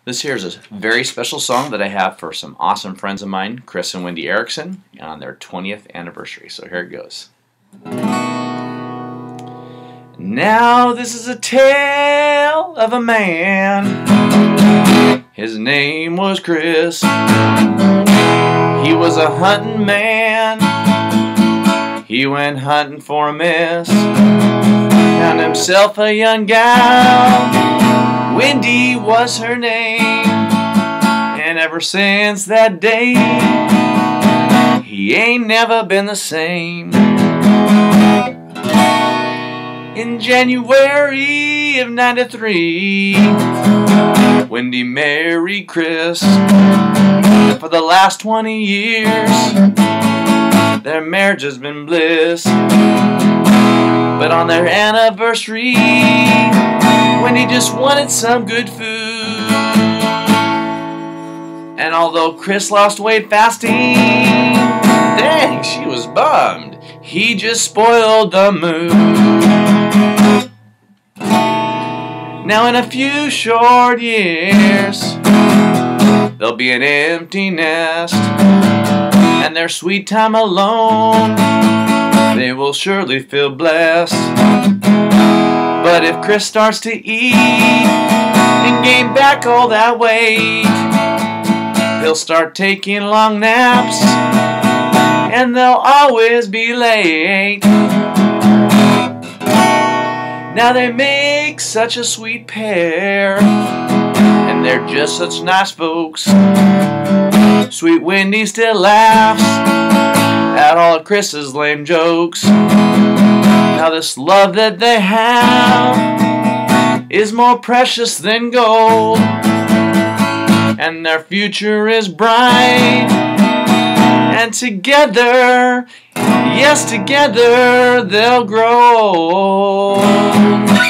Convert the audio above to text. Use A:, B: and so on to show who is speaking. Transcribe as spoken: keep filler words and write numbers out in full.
A: This here is a very special song that I have for some awesome friends of mine, Chris and Wendy Erickson, on their twentieth anniversary. So here it goes. Now this is a tale of a man. His name was Chris. He was a hunting man. He went hunting for a miss. Found himself a young gal. Wendy was her name, and ever since that day, he ain't never been the same. In January of ninety-three, Wendy married Chris. For the last twenty years, their marriage has been bliss. But on their anniversary, Wendy just wanted some good food. And although Chris lost weight fasting, dang, she was bummed. He just spoiled the mood. Now in a few short years, there'll be an empty nest, and their sweet time alone, they will surely feel blessed. But if Chris starts to eat and gain back all that weight, he'll start taking long naps, and they'll always be late. Now they make such a sweet pair, and they're just such nice folks. Sweet Wendy still laughs at all of Chris's lame jokes. Now this love that they have is more precious than gold, and their future is bright. And together, yes, together they'll grow old.